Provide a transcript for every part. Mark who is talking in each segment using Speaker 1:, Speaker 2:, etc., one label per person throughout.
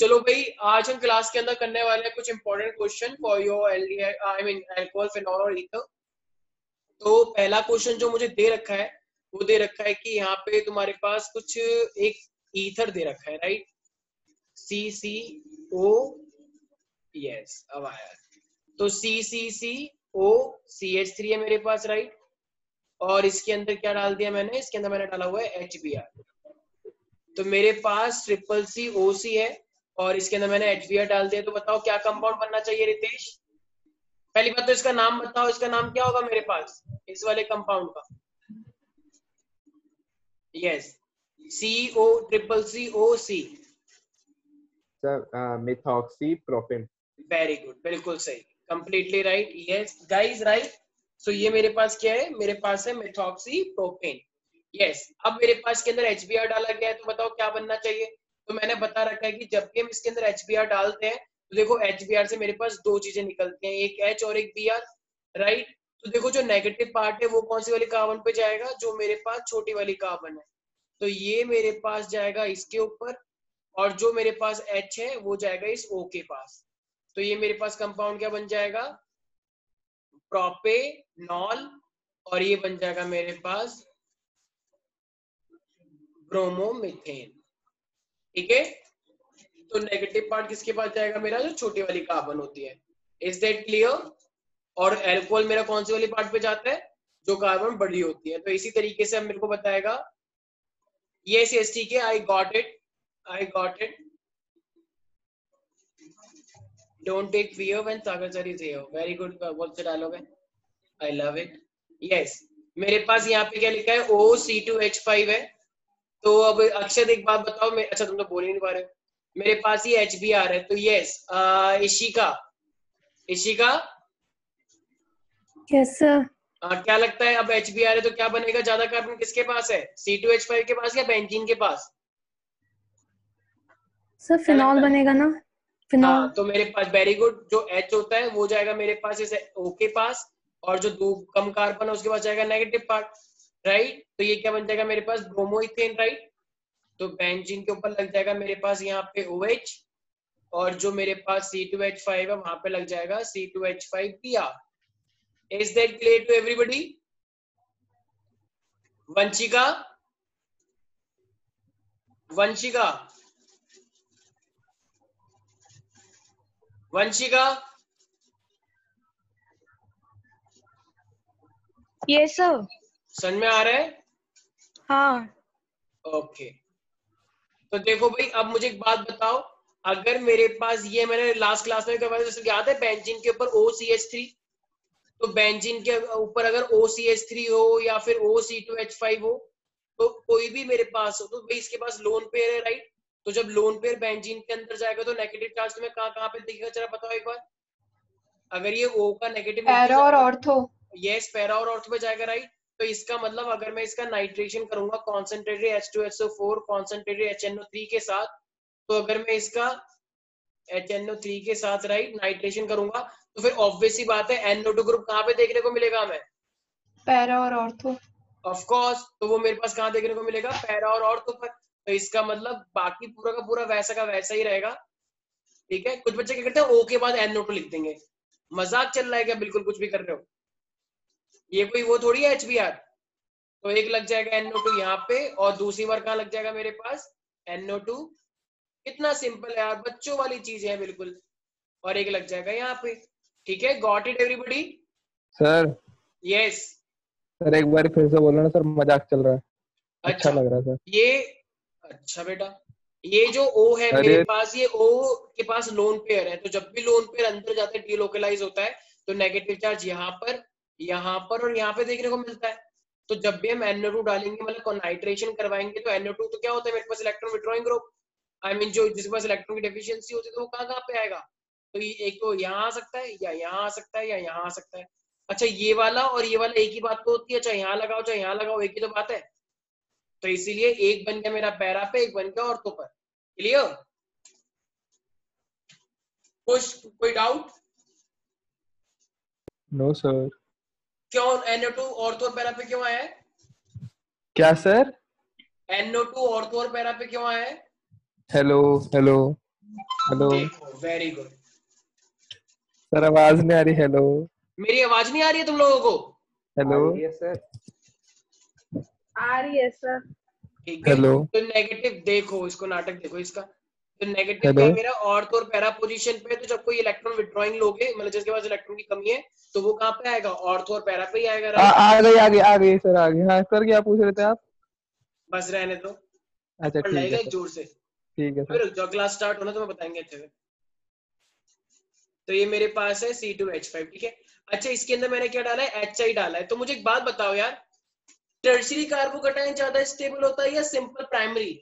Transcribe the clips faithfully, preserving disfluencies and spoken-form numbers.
Speaker 1: चलो भाई, आज हम क्लास के अंदर करने वाले हैं कुछ important question for your aldehyde, I mean alcohol, phenol और ईथर। तो पहला क्वेश्चन जो मुझे दे रखा है वो दे रखा है कि यहाँ पे तुम्हारे पास कुछ एक ईथर दे रखा है, राइट? सी सी ओ, यस अब आया। तो सी सी सी ओ सी एच थ्री है मेरे पास, राइट? और इसके अंदर क्या डाल दिया मैंने? इसके अंदर मैंने डाला हुआ है एच बी आर। तो मेरे पास ट्रिपल सी ओ सी है और इसके अंदर मैंने एच बी आर डाल दिया। तो बताओ क्या कंपाउंड बनना चाहिए रितेश? पहली बात तो इसका नाम बताओ, इसका नाम क्या होगा मेरे पास इस वाले कंपाउंड का? Yes, C O triple C O C.
Speaker 2: Sir methoxy propane.
Speaker 1: Very good, बिल्कुल सही, completely right. Yes guys, right. So ये मेरे पास क्या है? मेरे पास है मेथॉक्सी प्रोपेन। यस, अब मेरे पास के अंदर एच बी आर डाला गया है, तो बताओ क्या बनना चाहिए? तो मैंने बता रखा है कि जब भी हम इसके अंदर एच बी आर डालते हैं तो देखो एच बी आर से मेरे पास दो चीजें निकलती हैं, एक एच और एक बी आर, राइट? तो देखो जो नेगेटिव पार्ट है वो कौन सी वाली कार्बन पे जाएगा? जो मेरे पास छोटी वाली कार्बन है, तो ये मेरे पास जाएगा इसके ऊपर, और जो मेरे पास H है वो जाएगा इस O के पास। तो ये मेरे पास कंपाउंड क्या बन जाएगा? प्रोपेनॉल। और ये बन जाएगा मेरे पास ब्रोमोमीथेन। ठीक है, तो नेगेटिव पार्ट किसके पास जाएगा? मेरा जो छोटी वाली कार्बन होती है। Is that clear? और एल्कोहल मेरा कौन सी वाली पार्ट पे जाता है? जो कार्बन बड़ी होती है। तो इसी तरीके से अब मेरे को बताएगा। यस यस, ठीक है, I got it, I got it. Don't take fear when Sagar sir is here. Very good. What's the dialogue है? I love it. Yes. मेरे पास यहाँ पे क्या लिखा है? O C two H five है। तो अब अक्षत एक बात बताओ, मैं अच्छा तुम तो बोल ही नहीं पा रहे हो। मेरे पास ये H B R है, तो yes, Ishika, Ishika,
Speaker 3: yes sir.
Speaker 1: क्या लगता है? अब H B R है तो क्या बनेगा? ज्यादा कार्बन किसके पास है? C टू H फाइव के पास या बेंजीन के पास?
Speaker 3: सर फिनॉल बनेगा ना, फिनॉल।
Speaker 1: हाँ, तो मेरे पास वेरी गुड, जो H होता है वो जाएगा मेरे पास इस O के पास, और जो दो कम कार्बन है उसके पास जाएगा नेगेटिव पार्ट, राइट? तो ये क्या बन जाएगा मेरे पास? Bromoethane, right? तो बेंजीन के ऊपर लग जाएगा मेरे पास यहाँ पे OH, और जो मेरे पास C टू H फाइव है वहां पे लग जाएगा C two H five B R। Is that clear to everybody? Vanshika, Vanshika, Vanshika,
Speaker 3: ये सर
Speaker 1: समझ में आ रहा है?
Speaker 3: हाँ।
Speaker 1: ओके, तो देखो भाई, अब मुझे एक बात बताओ, अगर मेरे पास ये मैंने लास्ट क्लास में करवाया, जैसे याद है बेंजीन के ऊपर O C H थ्री, तो बेंजीन के ऊपर अगर O C H थ्री हो या फिर O C two H five हो, तो कोई भी मेरे पास हो, तो भाई इसके पास लोन पेयर है, राइट? तो जब लोन पेयर बेंजीन के अंदर जाएगा तो नेगेटिव चार्ज तुम्हें कहाँ कहाँ पे दिखेगा? जरा बताओ एक बार। अगर ये O का नेगेटिव
Speaker 3: पैरा और ऑर्थो।
Speaker 1: यस, पैरा और ऑर्थो पे जाएगा, राइट? तो इसका मतलब अगर मैं इसका नाइट्रेशन करूंगा concentrated H two S O four concentrated H N O three के साथ, तो अगर मैं इसका H N O थ्री के साथ, राइट, नाइट्रेशन करूंगा, तो फिर ऑब्वियस सी बात है N O टू ग्रुप कहाँ पे देखने को मिलेगा हमें?
Speaker 3: पैरा और ऑर्थो।
Speaker 1: ऑफ कोर्स, तो वो मेरे पास कहाँ देखने को मिलेगा? पैरा और ऑर्थो पर। तो इसका मतलब बाकी पूरा का पूरा वैसा का वैसा ही रहेगा। ठीक है, कुछ बच्चे क्या करते हैं O के बाद N O टू लिख देंगे। मजाक चल रहा है क्या? बिल्कुल कुछ भी कर रहे हो? ये कोई वो थोड़ी है H B R। तो एक लग जाएगा N O टू यहाँ पे, और दूसरी बार कहाँ लग जाएगा मेरे पास? N O two. कितना सिंपल है यार, बच्चों वाली चीज है बिल्कुल। और एक लग जाएगा यहाँ पे। ठीक है, got it everybody?
Speaker 2: Sir
Speaker 1: yes.
Speaker 2: Sir एक बार फिर से बोलो ना सर, मजाक चल रहा है।
Speaker 1: अच्छा,
Speaker 2: अच्छा लग रहा है सर
Speaker 1: ये। अच्छा बेटा, ये जो O है
Speaker 2: अरे
Speaker 1: मेरे पास, ये O के पास लोन पेयर है, तो जब भी लोन पेयर अंदर जाता है डीलोकलाइज होता है, तो नेगेटिव चार्ज यहाँ पर, यहाँ पर और यहाँ पे देखने को मिलता है। तो जब भी हम N O टू डालेंगे, मतलब नाइट्रेशन करवाएंगे, तो N O टू तो क्या होता है मेरे पास? Electron withdrawing group. I mean जो जिसके पास इलेक्ट्रॉन की डेफिशिएंसी होती है, तो वो कहाँ कहाँ पे आएगा? तो ये एक तो यहाँ आ सकता है, या यहाँ आ सकता है, या यहाँ आ सकता है। अच्छा, ये वाला और ये वाला एक ही बात तो होती है, चाहे यहाँ लगाओ चाहे यहाँ लगाओ, एक ही तो बात है। तो इसीलिए एक बन गया मेरा पैरा पे, एक बन गया ऑर्थो पर। क्लियर? कुछ कोई डाउट?
Speaker 2: No sir.
Speaker 1: क्यों N O टू ऑर्थो और पैरा पे क्यों आया है?
Speaker 2: क्या sir?
Speaker 1: N O two ortho और पैरा पे क्यों आया है?
Speaker 2: हेलो हेलो हेलो
Speaker 1: देखो वेरी गुड।
Speaker 2: सर, आवाज नहीं आ रही। हेलो
Speaker 1: मेरी आवाज नहीं आ रही है तुम लोगों को?
Speaker 2: हेलो
Speaker 4: सर
Speaker 3: आ रही है सर।
Speaker 1: ठीक है,
Speaker 2: हेलो
Speaker 1: तो नेगेटिव देखो, इसको नाटक देखो इसका। तो नेगेटिव क्या
Speaker 2: हेलो
Speaker 1: है मेरा, ऑर्थ और पैरा पोजीशन पे। तो जब कोई इलेक्ट्रॉन विड्रॉइंग लोगे, मतलब जिसके पास इलेक्ट्रॉन की कमी है, तो वो कहाँ पे आएगा? ऑर्थ और पैरा पे ही आएगा,
Speaker 2: आ,
Speaker 1: राइट?
Speaker 2: आ गई आ गई आ गई सर, आ गई। हाँ सर, क्या पूछ रहे थे आप?
Speaker 1: बस रहने दो,
Speaker 2: अच्छा
Speaker 1: थप्पड़
Speaker 2: ठीक है
Speaker 1: लगेगा एक
Speaker 2: सर।
Speaker 1: जोर से।
Speaker 2: ठीक है सर।
Speaker 1: फिर जब क्लास स्टार्ट होना तो मैं बताएंगे अच्छे से। तो ये मेरे पास है सी टू एच फाइव, ठीक है। अच्छा, इसके अंदर मैंने क्या डाला है? एच आई डाला है। तो मुझे एक बात बताओ यार, टर्शियरी कार्बोकैटायन ज्यादा स्टेबल होता है या सिंपल प्राइमरी?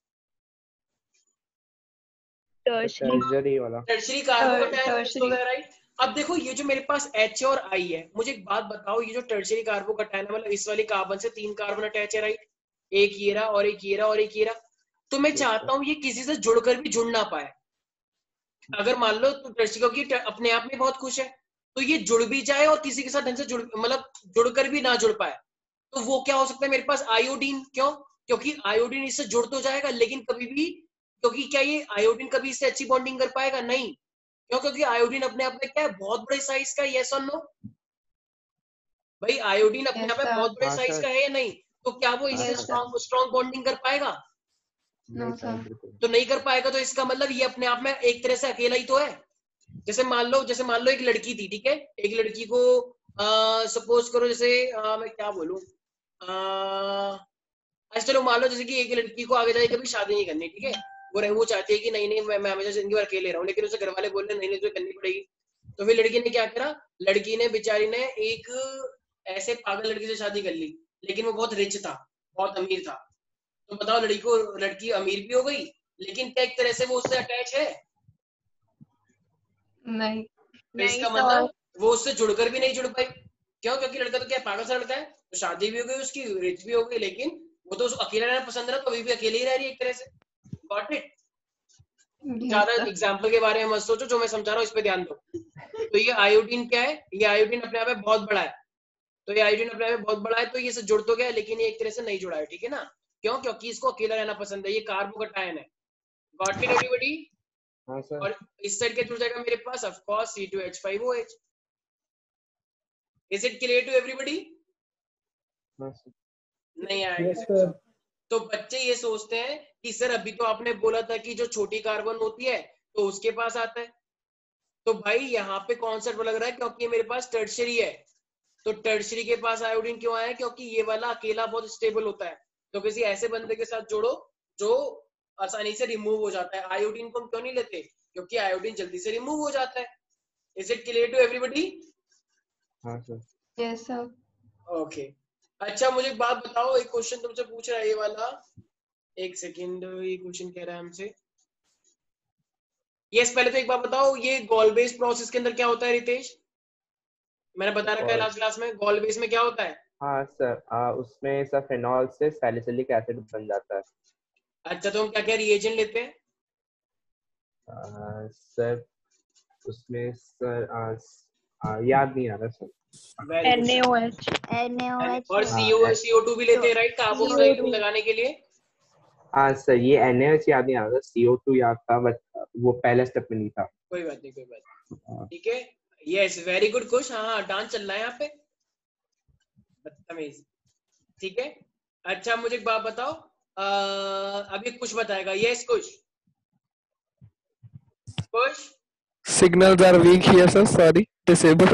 Speaker 3: टर्शरी
Speaker 4: सर्जरी वाला।
Speaker 1: टर्शियरी कार्बोकैटायन
Speaker 3: टर्शरी
Speaker 1: होता है, राइट? अब देखो, ये जो मेरे पास H और I है, मुझे एक बात बताओ, ये जो टर्शियरी कार्बोकैटायन है, मतलब इस वाली कार्बन से तीन कार्बन अटैच है, राइट? एक ये रहा और एक ये रहा और एक ये रहा। तो मैं चाहता हूं ये किसी से जुड़कर भी जुड़ ना पाए। अगर मान लो तो टर्शियरी, क्योंकि अपने आप में बहुत खुश है, तो ये जुड़ भी जाए और किसी के साथ ढंग से जुड़, मतलब जुड़कर भी ना जुड़ पाए। तो वो क्या हो सकता है मेरे पास? आयोडीन। क्यों? क्योंकि आयोडीन इससे जुड़ तो जाएगा, लेकिन कभी भी, क्योंकि क्या ये आयोडीन कभी इससे अच्छी बॉन्डिंग कर पाएगा? नहीं। क्यों? क्योंकि आयोडीन अपने आप में क्या है? बहुत बड़े साइज का। यस और नो भाई? आयोडीन अपने
Speaker 3: यस
Speaker 1: आप में
Speaker 3: सर।
Speaker 1: बहुत बड़े
Speaker 4: हाँ
Speaker 1: साइज
Speaker 4: सर।
Speaker 1: का है या नहीं? तो क्या वो
Speaker 4: हाँ
Speaker 1: इससे
Speaker 3: yes
Speaker 4: sir.
Speaker 3: Sir.
Speaker 1: Strong strong bonding कर पाएगा?
Speaker 3: नो
Speaker 4: नहीं सर,
Speaker 3: सर।
Speaker 4: बिल्कुल।
Speaker 1: तो नहीं कर पाएगा। तो इसका मतलब ये अपने आप में एक तरह से अकेला ही तो है। जैसे मान लो, जैसे मान लो एक लड़की थी, ठीक है। एक लड़की को सपोज करो, जैसे आ, मैं क्या बोलूं, अच्छा चलो मान लो जैसे कि एक लड़की को आगे जाके कभी शादी नहीं करनी, ठीक है। वो रहे वो चाहती है कि नहीं नहीं मैं मैं हमेशा जिंदगी भर अकेले रहूं, लेकिन उसे घर वाले बोल रहे नहीं नहीं तुझे करनी पड़ेगी। तो फिर लड़की ने क्या करा? लड़की ने बेचारी ने एक ऐसे पागल लड़की से शादी कर ली, लेकिन वो बहुत रिच था, बहुत अमीर था। तो बताओ, लड़की को लड़की अमीर भी हो गई, लेकिन क्या एक तरह से वो उससे अटैच है?
Speaker 3: नहीं।
Speaker 1: तो इसका मतलब वो उससे जुड़कर भी नहीं जुड़ पाई। क्यों? क्योंकि लड़का तो क्या पागल सा लड़का है, तो शादी भी हो गई उसकी, रिच भी हो गई, लेकिन वो तो उसको अकेला रहना पसंद है ना, तो अभी भी अकेले ही रह रही है एक तरह से। Got it?
Speaker 3: यस
Speaker 1: ज्यादा
Speaker 3: सर।
Speaker 1: एग्जाम्पल के बारे में मत सोचो, जो मैं समझा रहा हूँ इस पे ध्यान दो। तो ये आयोडीन क्या है? ये आयोडीन अपने आप में बहुत बड़ा है। तो ये आयोडीन अपने आप में बहुत बड़ा है, तो ये से जुड़ तो गया, लेकिन ये एक तरह से नहीं जुड़ा है, ठीक है ना? क्यों? क्योंकि इसको अकेला रहना पसंद है, ये कार्बोकैटायन है। Got it everybody?
Speaker 4: हाँ सर।
Speaker 1: और इस साइड क्या जुड़ जाएगा मेरे पास? Of course C two H five O H. Is it clear to everybody?
Speaker 4: हाँ सर।
Speaker 1: नहीं आएगा
Speaker 2: यस
Speaker 1: अच्छा।
Speaker 2: सर।
Speaker 1: तो बच्चे ये सोचते हैं कि सर अभी तो आपने बोला था कि जो छोटी कार्बन होती है तो उसके पास आता है। तो भाई यहाँ पे कॉन्सेप्ट लग रहा है, क्योंकि मेरे पास टर्शियरी है। तो टर्शियरी के पास आयोडीन क्यों आया? क्योंकि ये वाला अकेला बहुत स्टेबल होता है। तो किसी ऐसे बंदे के साथ जोड़ो जो आसानी से रिमूव हो जाता है। आयोडीन को हम क्यों नहीं लेते? क्योंकि आयोडीन जल्दी से रिमूव हो जाता है। Is it clear to everybody?
Speaker 4: हाँ सर।
Speaker 3: Yes sir.
Speaker 1: ओके। अच्छा मुझे एक बात बताओ, एक क्वेश्चन तुमसे पूछ रहा है ये वाला। एक सेकेंड, ये क्वेश्चन कह रहा है हमसे। यस, पहले तो एक बात बताओ, ये गॉल बेस प्रोसेस के अंदर क्या होता है रितेश? मैंने बता रखा है
Speaker 4: और
Speaker 1: लास्ट क्लास में, गॉल बेस में क्या होता है?
Speaker 4: हाँ सर, आ, उसमें सर फिनॉल से सैलिसिलिक एसिड बन जाता है।
Speaker 1: अच्छा, तो हम क्या क्या रिएजेंट लेते हैं?
Speaker 4: आ, सर उसमें सर आ, आ, याद नहीं आ रहा sir.
Speaker 1: Very good.
Speaker 3: NaOH।
Speaker 5: NaOH
Speaker 1: और
Speaker 4: हाँ
Speaker 1: सीओ
Speaker 4: ए-
Speaker 1: सीओ टू भी लेते हैं, right? Carboxylate
Speaker 5: C O two
Speaker 1: लगाने के लिए।
Speaker 4: हाँ सर, ये NaOH याद नहीं आ रहा था, सी ओ टू याद था, बट वो पहले स्टेप में नहीं था।
Speaker 1: कोई बात नहीं, कोई बात नहीं,
Speaker 4: हाँ।
Speaker 1: ठीक है। यस, वेरी गुड कुछ। हाँ हाँ, डांस चल रहा है यहाँ पे, बदतमीज। ठीक है। अच्छा मुझे एक बात बताओ, आ, अभी कुछ बताएगा। यस कुछ कुछ
Speaker 2: signals are weak here sir, sorry, disable.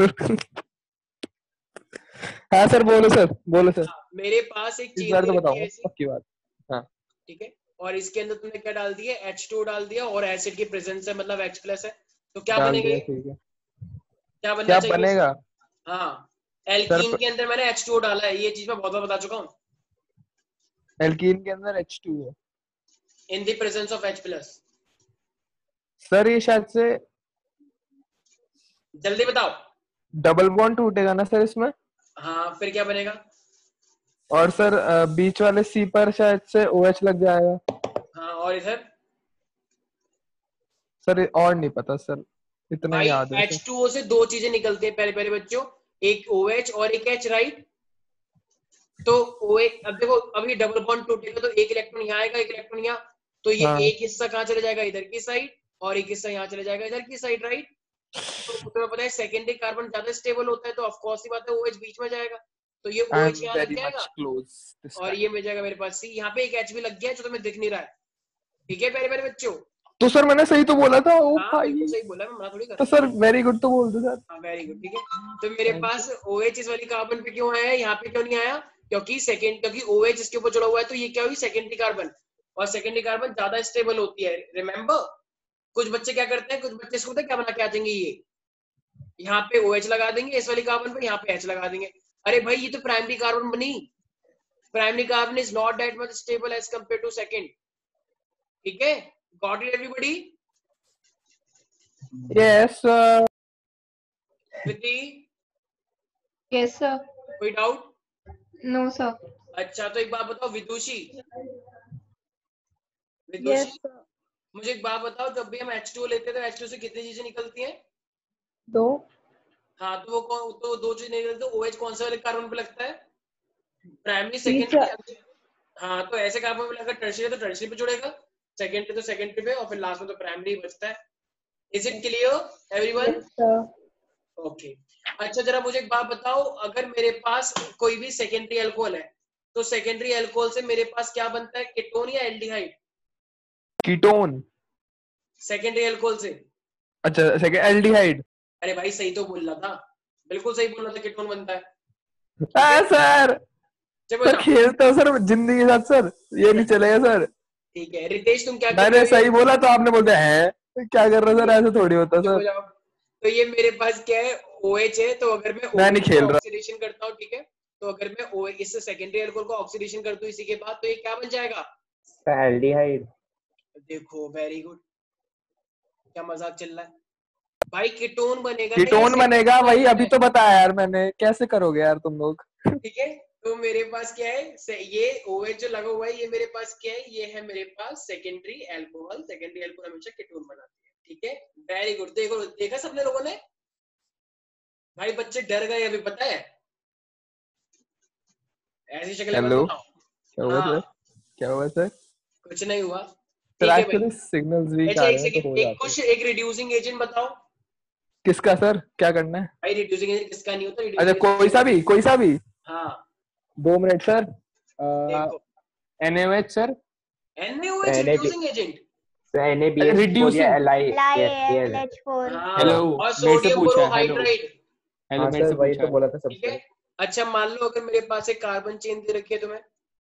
Speaker 2: हाँ सर, बोलो सर, बोलो सर।
Speaker 1: हाँ, मेरे पास एक
Speaker 2: इस
Speaker 1: चीज
Speaker 2: बार
Speaker 1: दे
Speaker 2: तो
Speaker 1: रखी है
Speaker 2: बताऊंगा
Speaker 1: ऐसी,
Speaker 2: पक्की बात। हाँ
Speaker 1: ठीक है। और इसके अंदर तुमने क्या डाल दिया? एच टू डाल दिया, और एसिड की प्रेजेंस है, मतलब H प्लस है। तो क्या
Speaker 2: डाल
Speaker 1: बनेगा
Speaker 2: दिया,
Speaker 1: ये?
Speaker 2: ठीक है।
Speaker 1: क्या बनना
Speaker 2: क्या
Speaker 1: चाहिए इसका?
Speaker 2: बनेगा
Speaker 1: हाँ,
Speaker 2: सर?
Speaker 1: एल्कीन के अंदर मैंने एच टू डाला है, ये चीज मैं बहुत बार बता चुका हूँ।
Speaker 2: एल्कीन के अंदर एच टू है
Speaker 1: in the presence of H plus.
Speaker 2: Sir. ये शायद से
Speaker 1: जल्दी बताओ।
Speaker 2: डबल बॉन्ड टूटेगा ना सर इसमें?
Speaker 1: हाँ, फिर क्या बनेगा?
Speaker 2: और सर अ, बीच वाले सी पर शायद से OH लग जाएगा।
Speaker 1: हाँ, और इधर?
Speaker 2: सर और नहीं पता सर, इतना ही
Speaker 1: भाई
Speaker 2: याद है सर।
Speaker 1: एच टू ओ से दो चीजें निकलती हैं पहले पहले बच्चों, एक OH और एक H, राइट? तो OH, अब देखो अभी डबल बॉन्ड टूटेगा तो एक इलेक्ट्रॉन यहाँ आएगा, एक इलेक्ट्रॉन यहाँ, तो ये
Speaker 2: हाँ
Speaker 1: एक हिस्सा कहाँ चले जाएगा? इधर की साइड, और एक हिस्सा यहाँ चले जाएगा इधर की साइड, राइट। तो तुम्हें पता है सेकेंडरी कार्बन ज्यादा स्टेबल होता है, तो ऑफ कोर्स ही बात है OH बीच में जाएगा, तो ये
Speaker 2: आई
Speaker 1: OH
Speaker 2: एम
Speaker 1: यहाँ लग
Speaker 2: वेरी
Speaker 1: जाएगा
Speaker 2: मच क्लोज
Speaker 1: और ये मिल जाएगा मेरे पास C। यहाँ पे एक H भी लग गया है जो तुम्हें दिख नहीं रहा है, ठीक है प्यारे प्यारे बच्चों।
Speaker 2: तो सर मैंने सही तो बोला था। ओ
Speaker 1: हाँ
Speaker 2: भाई
Speaker 1: बिल्कुल सही बोला, मैं मना थोड़ी कर
Speaker 2: तो
Speaker 1: रहा हूँ।
Speaker 2: सर वेरी गुड तो बोल दो सर।
Speaker 1: हाँ वेरी गुड, ठीक है। तो मेरे पास OH इस वाली कार्बन पे क्यों आया है, यहाँ पे क्यों नहीं आया, क्योंकि सेकेंड क्योंकि OH इसके ऊपर जुड़ा हुआ है, तो ये क्या हुई सेकेंडरी कार्बन, और सेकेंडरी कार्बन ज्यादा स्टेबल होती है, रिमेम्बर। कुछ बच्चे क्या करते हैं, कुछ बच्चे इसको पता है क्या बना के आ जाएंगे, ये यहाँ पे OH लगा देंगे इस वाली कार्बन पे, यहाँ पे H लगा देंगे। अरे भाई ये तो प्राइमरी कार्बन बनी, primary carbon is not that much stable as compare to second, ठीक है। Got it everybody?
Speaker 2: Yes sir.
Speaker 1: Kriti
Speaker 3: Yes, sir.
Speaker 1: कोई डाउट?
Speaker 3: No, sir.
Speaker 1: अच्छा तो एक बात बताओ विदुषी,
Speaker 5: Yes,
Speaker 1: विदुषी
Speaker 5: sir.
Speaker 1: मुझे एक बात बताओ, जब भी हम H टू O लेते हैं तो H टू से कितनी चीजें निकलती हैं?
Speaker 5: दो.
Speaker 1: हाँ तो वो कौन, तो दो चीजें निकलती है, OH कौन से वाले कार्बन पे लगता है, प्राइमरी
Speaker 5: तीसरा.
Speaker 1: सेकेंडरी। हाँ तो ऐसे कार्बन पे लगा टर्शियरी तो टर्शियरी पे जुड़ेगा, सेकेंडरी तो सेकेंडरी पे, और फिर लास्ट में तो प्राइमरी बचता है। Is it clear everyone?
Speaker 5: Yes, sir.
Speaker 1: Okay. अच्छा जरा मुझे एक बात बताओ, अगर मेरे पास कोई भी सेकेंडरी अल्कोहल है तो सेकेंडरी अल्कोहल से मेरे पास क्या बनता है, कीटोन या एल्डिहाइड?
Speaker 2: कीटोन।
Speaker 1: सेकेंडरी अल्कोहल से।
Speaker 2: अच्छा सेकंड एल्डिहाइड।
Speaker 1: अरे भाई सही तो बोल रहा था, बिल्कुल सही बोल रहा था, कीटोन बनता है।
Speaker 2: हाँ सर
Speaker 1: चलो
Speaker 2: सर
Speaker 1: बताओ।
Speaker 2: खेलते हो सर जिंदगी के साथ सर, ये नहीं चलेगा सर।
Speaker 1: ठीक है रितेश तुम क्या कर
Speaker 2: मैंने
Speaker 1: रहे हो?
Speaker 2: सही बोला तो आपने बोल दिया है, क्या कर रहे हो सर, ऐसे थोड़ी होता
Speaker 1: चुप हो
Speaker 2: सर।
Speaker 1: जाओ। तो ये मेरे पास क्या है, OH है, तो अगर मैं
Speaker 2: मैं नहीं
Speaker 1: OH
Speaker 2: खेल
Speaker 1: को
Speaker 2: रहा।
Speaker 1: ऑक्सीडेशन करता हूँ, ठीक है, तो अगर मैं OH इससे सेकेंडरी अल्कोहल को ऑक्सीडेशन करता हूँ इसी के बाद, तो ये क्या बन जाएगा?
Speaker 4: एल्डिहाइड।
Speaker 1: देखो वेरी गुड, क्या मजाक चल रहा है भाई, कीटोन बनेगा।
Speaker 2: कीटोन बनेगा, वही अभी तो बताया यार मैंने, कैसे करोगे यार तुम लोग।
Speaker 1: ठीक है। तो मेरे पास क्या है, से- ये OH जो लगा हुआ है, ये मेरे पास क्या है, ये है मेरे पास सेकेंडरी अल्कोहल। सेकेंडरी अल्कोहल हमेशा कीटोन बनाती है, ठीक है। वेरी गुड, देखो देखा सबने लोगों ने। भाई बच्चे डर गए अभी, पता है, ऐसी शक्लें मत
Speaker 2: हेलो
Speaker 1: बनाओ।
Speaker 2: क्या हुआ
Speaker 1: हाँ
Speaker 2: सर, क्या हुआ सर?
Speaker 1: कुछ नहीं हुआ,
Speaker 2: सर
Speaker 1: ठीक है
Speaker 2: एक्चुअली
Speaker 1: भाई।
Speaker 2: सिग्नल्स वीक
Speaker 1: अच्छा
Speaker 2: आ
Speaker 1: एक
Speaker 2: रहे हैं तो
Speaker 1: सेकंड,
Speaker 2: हो
Speaker 1: एक
Speaker 2: जाते
Speaker 1: कुछ
Speaker 2: हैं।
Speaker 1: एक रिड्यूसिंग एजेंट बताओ
Speaker 2: किसका सर, क्या करना है?
Speaker 1: भाई। रिड्यूसिंग एजेंट किसका नहीं होता,
Speaker 2: अच्छा
Speaker 1: रिड्यूसिंग
Speaker 2: कोई सा भी, कोई सा भी।
Speaker 1: हाँ
Speaker 2: दो मिनट सर।
Speaker 1: देखो,
Speaker 2: N A O H sir.
Speaker 1: NaOH
Speaker 4: NA
Speaker 1: reducing agent.
Speaker 4: NaBH4 या
Speaker 2: Reducing।
Speaker 4: LiAl है।
Speaker 5: L H four.
Speaker 1: हाँ
Speaker 6: हेलो
Speaker 1: और
Speaker 6: मेरे से
Speaker 1: सोडियम
Speaker 6: पूछा है, हेलो
Speaker 1: बोरोहाइड्राइड,
Speaker 6: हेलो
Speaker 4: हाँ
Speaker 6: मेरे
Speaker 4: सर
Speaker 6: से
Speaker 4: वही
Speaker 6: पूछा
Speaker 4: तो
Speaker 6: है।
Speaker 4: बोला था
Speaker 1: ठीक
Speaker 4: सबसे।
Speaker 1: है। अच्छा मान लो अगर मेरे पास एक कार्बन चेन दे रखी है तुम्हें,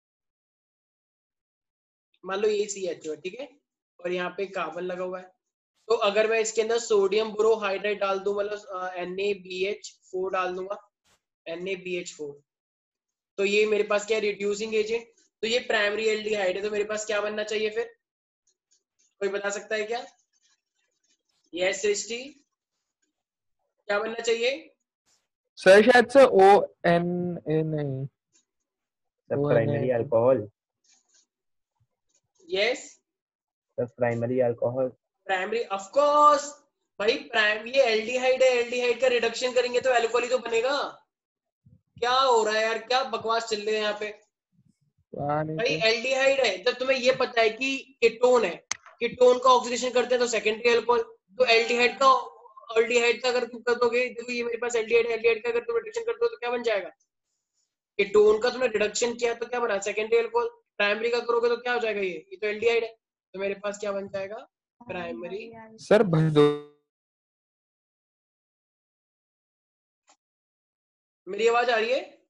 Speaker 1: मान लो ये सी एच ओ है, ठीक है, और यहाँ पे कार्बन लगा हुआ है, तो अगर मैं इसके अंदर सोडियम बोरोहाइड्राइड डाल दूं, मतलब N A B H four डाल दूंगा, N A B H four, तो ये मेरे पास क्या है, रिड्यूसिंग एजेंट। तो ये प्राइमरी एल्डिहाइड है, तो मेरे पास क्या बनना चाहिए फिर, कोई बता सकता है क्या? यस सृष्टि, क्या बनना चाहिए?
Speaker 2: सर शायद से ओ एन ए नहीं,
Speaker 4: सब
Speaker 2: ओ एन
Speaker 4: प्राइमरी
Speaker 2: ए।
Speaker 4: अल्कोहल,
Speaker 1: यस
Speaker 4: सब primary alcohol.
Speaker 1: Primary, of course भाई, प्राइम ये एल्डिहाइड है, एल्डिहाइड का रिडक्शन करेंगे तो अल्कोहल ही तो बनेगा। क्या हो रहा है यार, क्या बकवास चल रही है यहाँ पे। भाई एल्डिहाइड है, जब तुम्हें ये पता है कि कीटोन है, कीटोन का ऑक्सीडेशन करते हैं तो सेकेंडरी अल्कोहल, तो एल्डिहाइड का एल्डिहाइड का अगर तुम कर दोगे, देखो ये मेरे पास एल्डिहाइड है, एल्डिहाइड का अगर तुम रिडक्शन करते हो तो क्या बन जाएगा? कीटोन का तुमने रिडक्शन किया तो क्या बना, सेकेंडरी अल्कोहल। प्राइमरी का करोगे तो क्या हो जाएगा, ये ये तो एल्डिहाइड है, तो मेरे पास क्या बन जाएगा, प्राइमरी।
Speaker 2: सर भर दो।
Speaker 1: मेरी आवाज आ रही है?